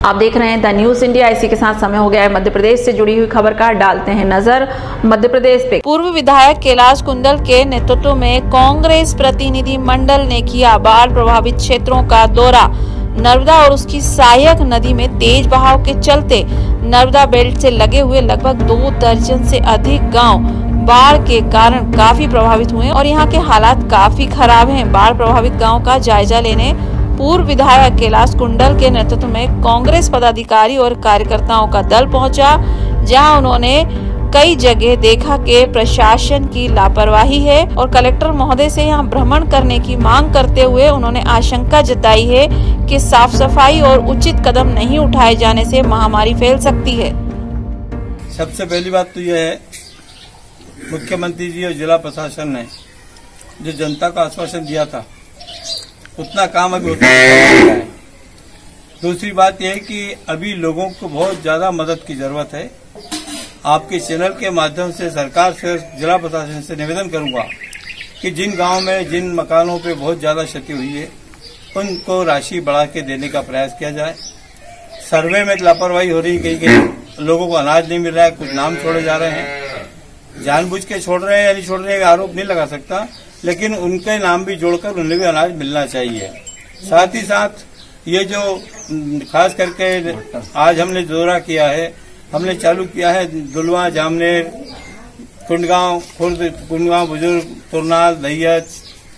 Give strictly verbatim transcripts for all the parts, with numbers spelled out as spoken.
आप देख रहे हैं द न्यूज इंडिया। इसी के साथ समय हो गया है मध्य प्रदेश से जुड़ी हुई खबर का। डालते हैं नजर मध्य प्रदेश पे। पूर्व विधायक कैलाश कुंडल के नेतृत्व में कांग्रेस प्रतिनिधि मंडल ने किया बाढ़ प्रभावित क्षेत्रों का दौरा। नर्मदा और उसकी सहायक नदी में तेज बहाव के चलते नर्मदा बेल्ट से लगे हुए लगभग दो दर्जन से अधिक गाँव बाढ़ के कारण काफी प्रभावित हुए और यहाँ के हालात काफी खराब हैं। बाढ़ प्रभावित गाँव का जायजा लेने पूर्व विधायक कैलाश कुंडल के नेतृत्व में कांग्रेस पदाधिकारी और कार्यकर्ताओं का दल पहुंचा, जहां उन्होंने कई जगह देखा कि प्रशासन की लापरवाही है और कलेक्टर महोदय से यहां भ्रमण करने की मांग करते हुए उन्होंने आशंका जताई है कि साफ सफाई और उचित कदम नहीं उठाए जाने से महामारी फैल सकती है। सबसे पहली बात तो यह है, मुख्यमंत्री जी और जिला प्रशासन ने जो जनता को आश्वासन दिया था उतना काम अभी होता है। दूसरी बात यह है कि अभी लोगों को बहुत ज्यादा मदद की जरूरत है। आपके चैनल के माध्यम से सरकार से, जिला प्रशासन से निवेदन करूंगा कि जिन गांव में जिन मकानों पे बहुत ज्यादा क्षति हुई है उनको राशि बढ़ा के देने का प्रयास किया जाए। सर्वे में लापरवाही हो रही, कहीं कहीं लोगों को अनाज नहीं मिल रहा है, कुछ नाम छोड़े जा रहे हैं। जानबूझ के छोड़ रहे हैं या नहीं छोड़ रहे हैं आरोप नहीं लगा सकता, लेकिन उनके नाम भी जोड़कर उन्हें भी अनाज मिलना चाहिए। साथ ही साथ ये जो खास करके आज हमने दौरा किया है, हमने चालू किया है दुलवा, जामनेर, कुंडगांव, खुर्द, कुंडगांव, बुजुर्ग, तुरनाल, दहियत,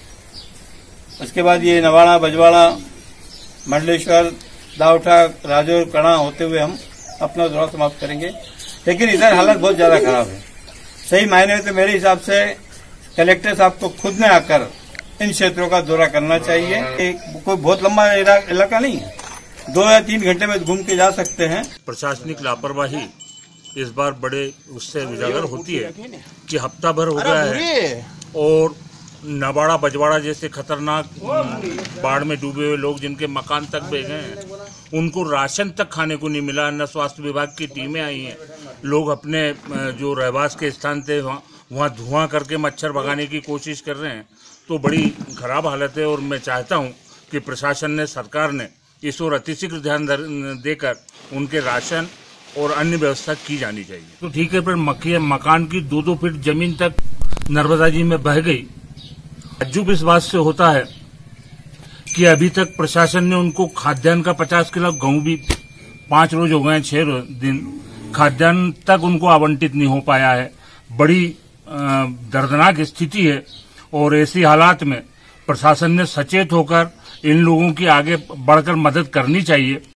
उसके बाद ये नवाड़ा, बजवाड़ा, मंडलेश्वर, दावठा, राजौर, कड़ा होते हुए हम अपना दौरा समाप्त करेंगे। लेकिन इधर हालत बहुत ज्यादा खराब है। सही मायने में तो मेरे हिसाब से कलेक्टर साहब को खुद ने आकर इन क्षेत्रों का दौरा करना चाहिए। एक कोई बहुत लंबा इलाका नहीं है, दो या तीन घंटे में घूम के जा सकते हैं। प्रशासनिक लापरवाही इस बार बड़े उससे उजागर होती है कि हफ्ता भर हो गया है और नवाड़ा, बजवाड़ा जैसे खतरनाक बाढ़ में डूबे हुए लोग जिनके मकान तक बह गए हैं, उनको राशन तक खाने को नहीं मिला। न स्वास्थ्य विभाग की टीमें आई हैं, लोग अपने जो रहवास के स्थान थे वहाँ वहाँ धुआं करके मच्छर भगाने की कोशिश कर रहे हैं। तो बड़ी खराब हालत है और मैं चाहता हूँ कि प्रशासन ने, सरकार ने इस ओर अतिशीघ्र ध्यान देकर उनके राशन और अन्य व्यवस्था की जानी चाहिए। तो ठीक है, पर मक्खी मकान की दो दो फीट जमीन तक नर्मदा जी में बह गई। ताज्जुब इस बात से होता है कि अभी तक प्रशासन ने उनको खाद्यान्न का पचास किलो गेहूं भी पांच रोज हो गए, छह दिन खाद्यान्न तक उनको आवंटित नहीं हो पाया है। बड़ी दर्दनाक स्थिति है और ऐसी हालात में प्रशासन ने सचेत होकर इन लोगों की आगे बढ़कर मदद करनी चाहिए।